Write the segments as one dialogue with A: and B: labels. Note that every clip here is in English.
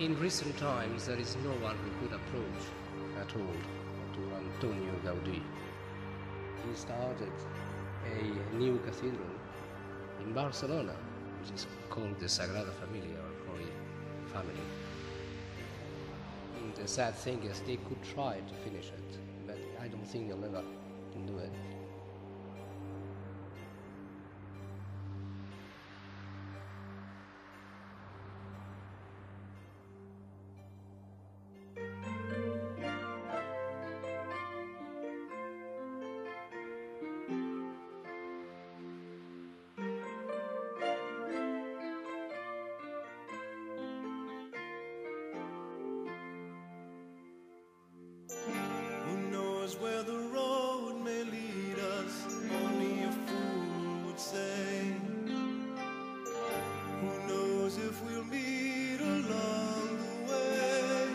A: In recent times, there is no one who could approach at all to Antonio Gaudí. He started a new cathedral in Barcelona, which is called the Sagrada Familia, or Holy Family. And the sad thing is they could try to finish it, but I don't think they'll ever do it.
B: Where the road may lead us, only a fool would say. Who knows if we'll meet along the way?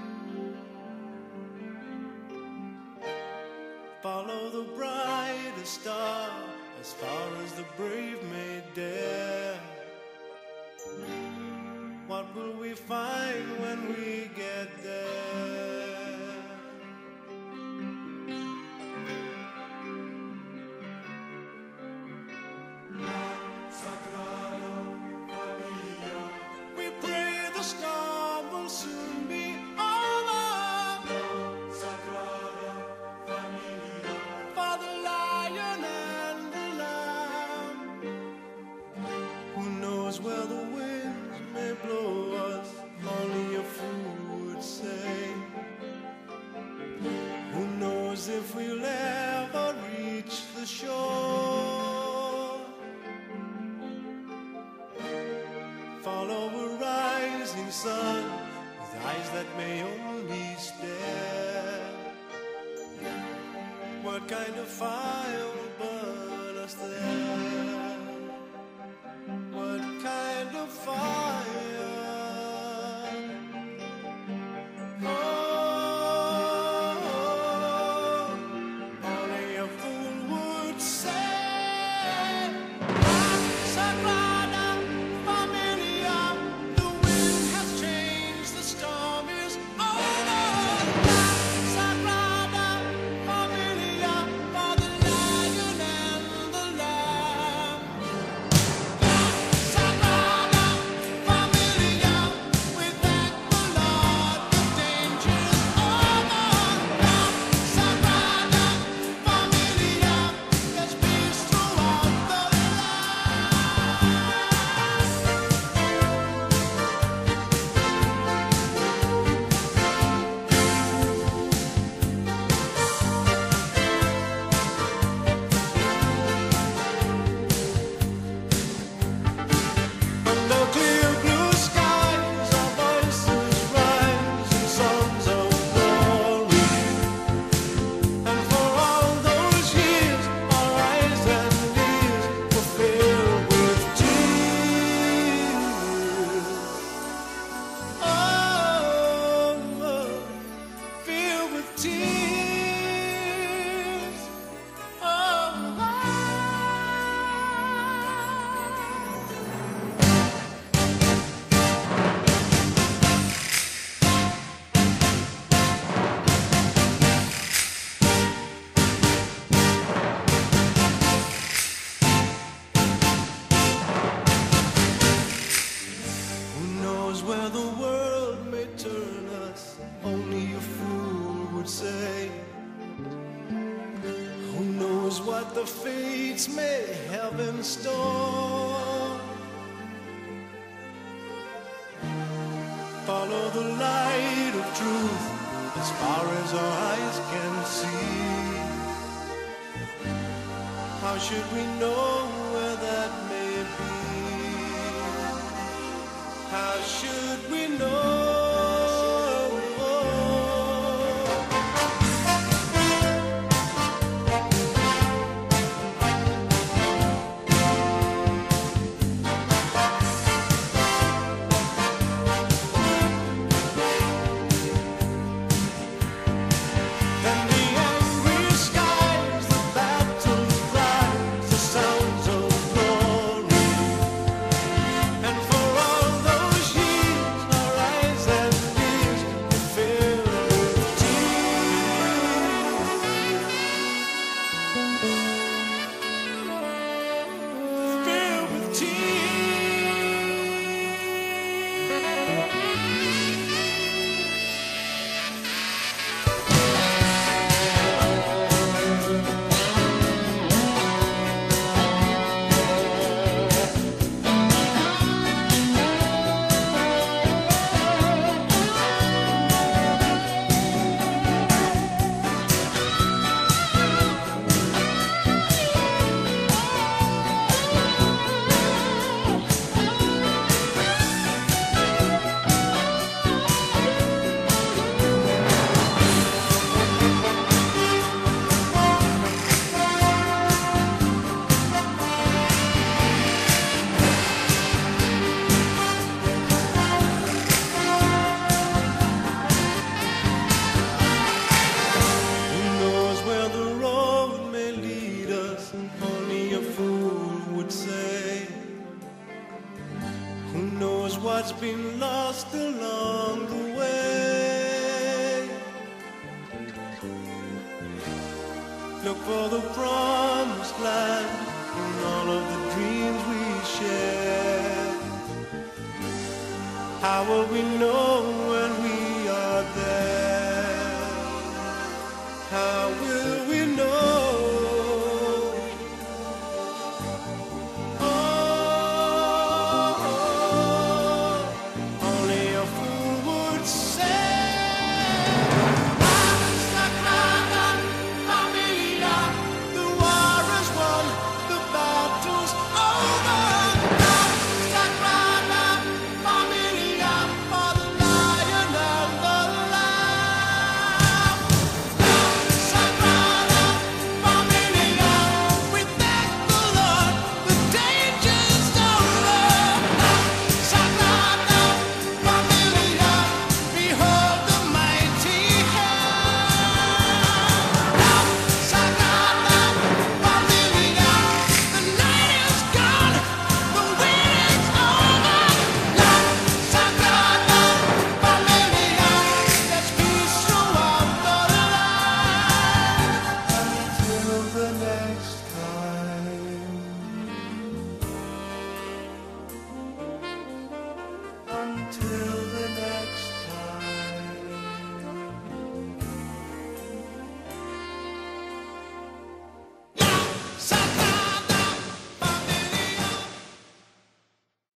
B: Follow the brightest star as far as the brave may dare. What will we find when we get there? Storm will soon be over. Sagrada Familia, for the lion and the lamb. Who knows where the winds may blow us? Only a fool would say. Who knows if we'll ever reach the shore? Follow a rising sun with eyes that may only stare. What kind of fire will burn us there? What kind of fire? Only a fool would say. Sagrada Familia, the wind has changed, the storm is over. Sagrada Familia, for the lion and the lamb. Sagrada Familia, we thank the Lord, the danger's over. Sagrada Familia, there's peace throughout the land. Under clear blue skies, our voices rise in songs of glory. And for all those years, our eyes and ears were filled with tears. Oh, filled with tears. Oh. Who knows where the world may turn us? Only a fool would say. Who knows what the fates may have in store? Follow the light of truth as far as our eyes can see. How should we know where that may be? How should we know? Then the angry skies, the battle's cries, the sounds of what's been lost along the way. Look for the promised land in all of the dreams we share. How will we know